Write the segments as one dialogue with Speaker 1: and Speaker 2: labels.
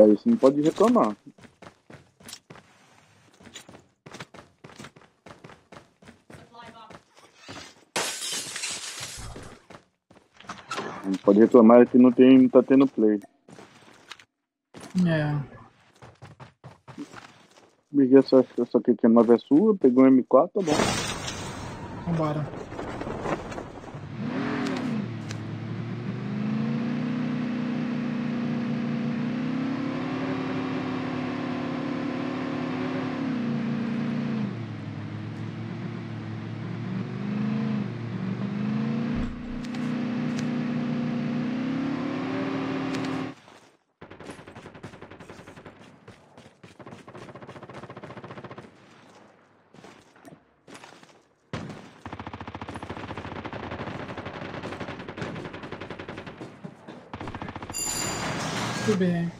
Speaker 1: É, isso não pode reclamar. Não pode reclamar que não tá tendo play.
Speaker 2: É.
Speaker 1: Peguei essa QQ9 é sua, peguei um M4, tá bom.
Speaker 2: Vambora. Tudo bem.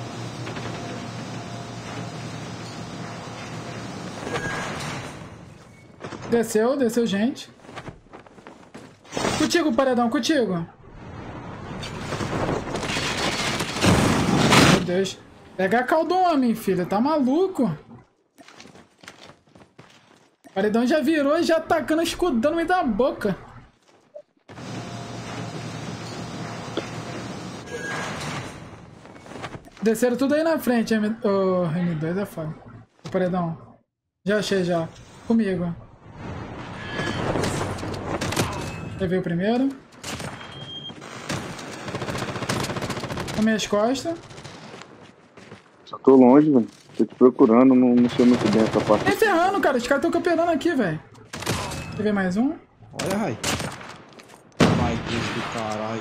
Speaker 2: Desceu, gente. Contigo, paredão, contigo. Meu Deus. Pega a calda do homem, filho. Tá maluco? O paredão já virou e já atacando, escudando no meio da boca. Desceram tudo aí na frente, M2 é foda. O paredão. Já achei, já. Comigo. Levei o primeiro. Com minhas costas.
Speaker 1: Só tô longe, velho. Tô te procurando, não sei muito bem essa parte.
Speaker 2: Tá ferrando, cara. Os caras estão campeando aqui, velho. Levei mais um.
Speaker 3: Olha, Rai. Ai, Deus do caralho.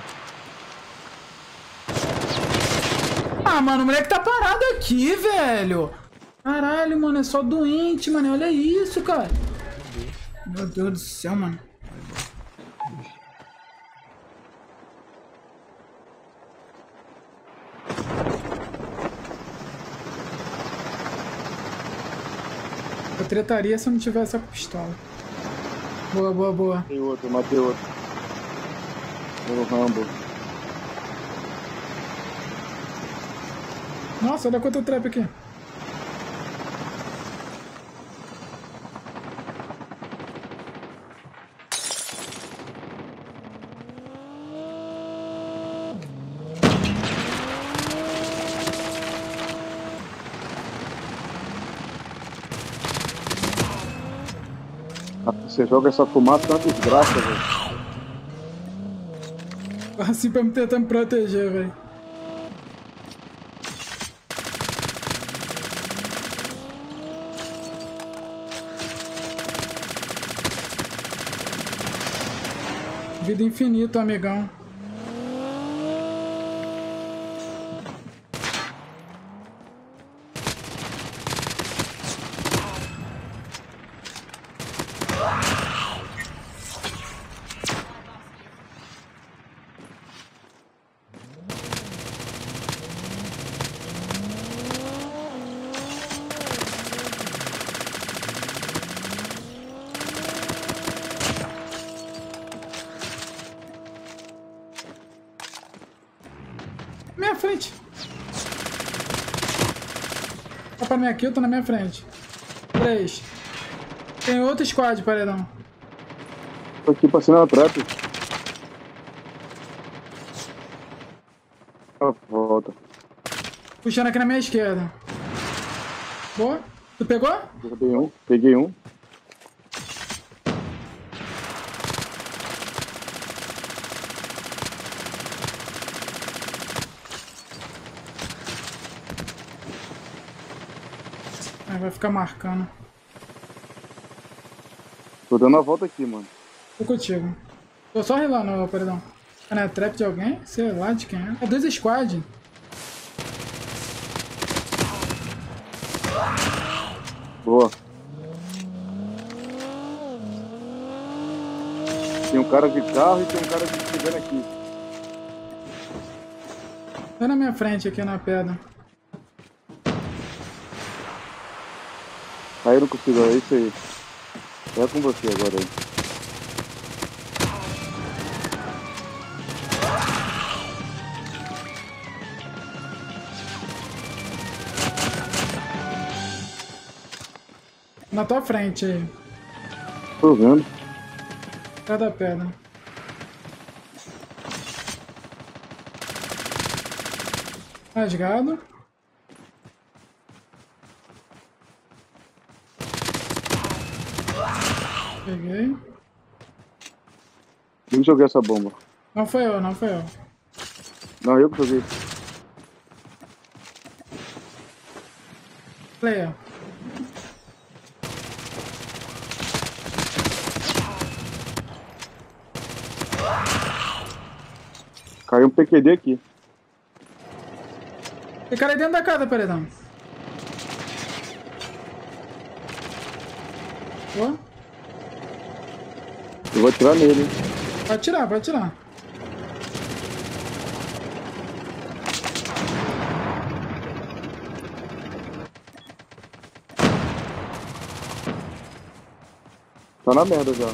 Speaker 2: Ah, mano, o moleque tá parado aqui, velho. Caralho, mano, é só doente, mano. Olha isso, cara. Meu Deus do céu, mano. Eu tretaria se eu não tivesse a pistola. Boa, boa, boa.
Speaker 1: Matei outro. O Rambo.
Speaker 2: Nossa, olha quanto trap aqui.
Speaker 1: Você joga essa fumaça, é uma desgraça, velho.
Speaker 2: Assim pra me tentar me proteger, velho. Vida infinita, amigão. Minha frente. Tá pra minha kill, tô na minha frente. 3. Tem outro squad, paredão.
Speaker 1: Tô aqui passando a trap. Volta.
Speaker 2: Puxando aqui na minha esquerda. Boa. Tu pegou?
Speaker 1: Peguei um.
Speaker 2: Vai ficar marcando.
Speaker 1: Tô dando a volta aqui, mano.
Speaker 2: Tô contigo. Tô só relando, perdão. É na trap de alguém? Sei lá de quem é. É 2 squad.
Speaker 1: Boa. Tem um cara de carro e tem um cara chegando aqui.
Speaker 2: Tá na minha frente aqui na pedra.
Speaker 1: Aí eu não consigo, é isso aí. É com você agora aí.
Speaker 2: Na tua frente aí.
Speaker 1: Tô vendo.
Speaker 2: Atrás da pedra. Rasgado. Peguei.
Speaker 1: Eu joguei essa bomba.
Speaker 2: Não foi eu, não foi eu.
Speaker 1: Não, eu que joguei.
Speaker 2: Player.
Speaker 1: Caiu um PQD aqui.
Speaker 2: Tem cara aí dentro da casa, paredão. Ó.
Speaker 1: Eu vou atirar nele, hein?
Speaker 2: Pode tirar, pode tirar.
Speaker 1: Tá na merda já.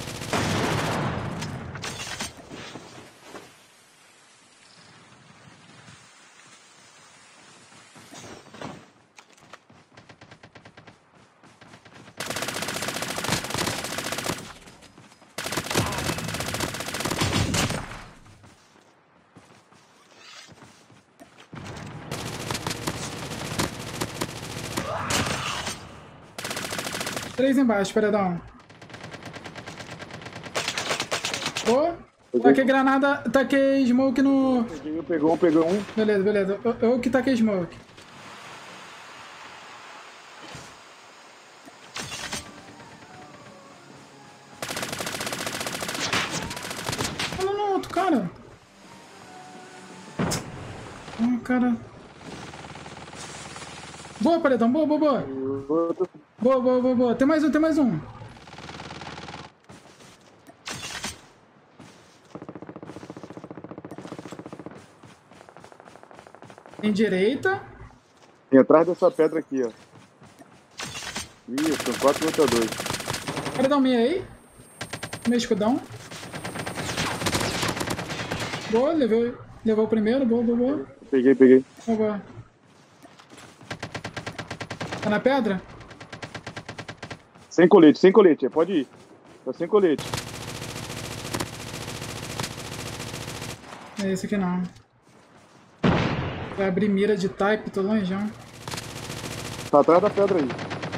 Speaker 2: Três embaixo, paredão. Ô, taquei granada, taquei smoke no...
Speaker 1: Pegou um.
Speaker 2: Beleza, beleza. Eu que taquei smoke. Olha no outro, cara. Ah, cara. Boa, paredão, boa, boa, boa.
Speaker 1: Outro.
Speaker 2: Boa, boa, boa, boa. Tem mais um, tem mais um. Tem direita.
Speaker 1: Tem atrás dessa pedra aqui, ó. Isso, são 4 lutadores.
Speaker 2: Paredão meio aí. Meu escudão. Boa, levou o primeiro. Boa, boa, boa.
Speaker 1: Peguei.
Speaker 2: Boa, boa. Tá na pedra?
Speaker 1: Sem colete, pode ir. Tá sem colete.
Speaker 2: É esse aqui não. Vai abrir mira de type, tô longeão.
Speaker 1: Tá atrás da pedra aí.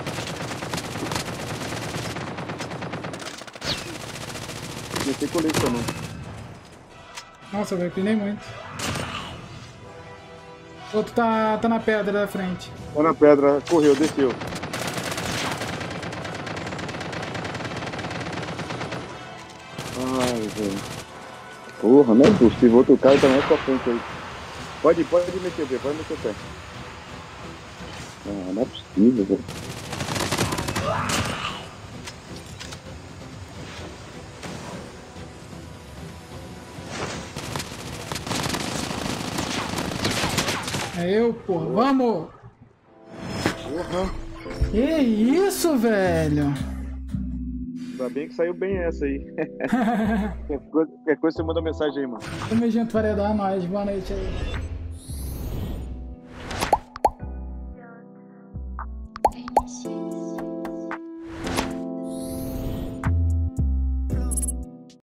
Speaker 1: E sem colete também.
Speaker 2: Nossa, velho, pinei muito. O outro tá na pedra da frente.
Speaker 1: Tá na pedra, correu, desceu. Ai, velho. Porra, não é impossível. Outro cara tá mais pra frente aí. Pode meter o pé, pode meter o pé. Não é possível, velho.
Speaker 2: É eu, pô. Vamos!
Speaker 1: Porra.
Speaker 2: Que isso, velho?
Speaker 1: Ainda bem que saiu bem essa aí. Qualquer coisa você manda mensagem aí, mano.
Speaker 2: Tamo junto, paredão, é nóis. Boa noite aí.